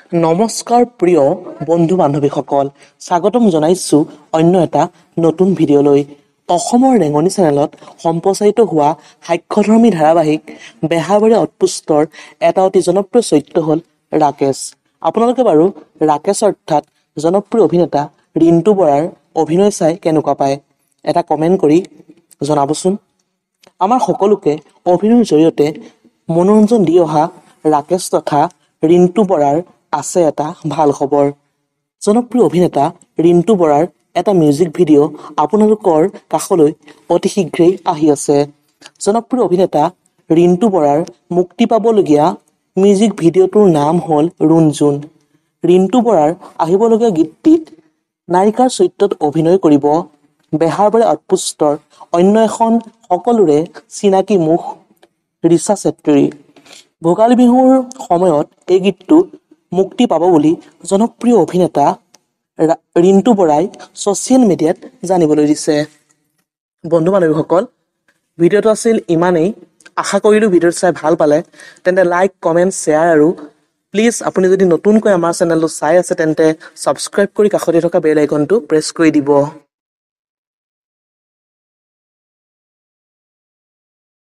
নমস্কাৰ প্ৰিয় বন্ধু বান্ধৱীসকল, স্বাগতম জনাইছোঁ অন্য এটা নতুন ভিডিঅ'লৈ। অসমৰ ৰেঙনি চেনেলত সম্প্ৰচাৰিত হোৱা সাক্ষ্যধৰ্মী ধাৰাবাহিক বেহাৰবাৰী আউটপোষ্টৰ এটা অতি জনপ্ৰিয় চৰিত্ৰ হ'ল ৰাকেশ। আপোনালোকে বাৰু ৰাকেশ অৰ্থাৎ জনপ্ৰিয় অভিনেতা ৰিণ্টু বৰাৰ অভিনয় চাই কেনেকুৱা পায় এটা কমেণ্ট কৰি জনাবচোন। আমাৰ সকলোকে অভিনয়ৰ জৰিয়তে মনোৰঞ্জন দি অহা ৰাকেশ তথা ৰিণ্টু বৰাৰ আছে এটা ভাল খবৰ। জনপ্ৰিয় অভিনেতা ৰিণ্টু বৰাৰ এটা মিউজিক ভিডিঅ' আপোনালোকৰ কাষলৈ অতি শীঘ্ৰেই আহি আছে। জনপ্ৰিয় অভিনেতা ৰিণ্টু বৰাৰ মুক্তি পাবলগীয়া মিউজিক ভিডিঅ'টোৰ নাম হ'ল ৰুণজুন। ৰিণ্টু বৰাৰ আহিবলগীয়া গীতটিত নায়িকাৰ চৰিত্ৰত অভিনয় কৰিব বেহাৰবাৰী আউটপোষ্টৰ অন্য এখন সকলোৰে চিনাকি মুখ ৰিচা চেত্ৰী। ভোগালী বিহুৰ সময়ত এই গীতটো মুক্তি পাব বুলি জনপ্ৰিয় অভিনেতা ৰিণ্টু বৰাই ছ'চিয়েল মিডিয়াত জানিবলৈ দিছে। বন্ধু বান্ধৱীসকল, ভিডিঅ'টো আছিল ইমানেই। আশা কৰিলোঁ ভিডিঅ'টো চাই ভাল পালে। তেন্তে লাইক, কমেণ্ট, শ্বেয়াৰ আৰু প্লিজ আপুনি যদি নতুনকৈ আমাৰ চেনেলটো চাই আছে তেন্তে ছাবস্ক্ৰাইব কৰি কাষতে থকা বেল আইকনটো প্ৰেছ কৰি দিব।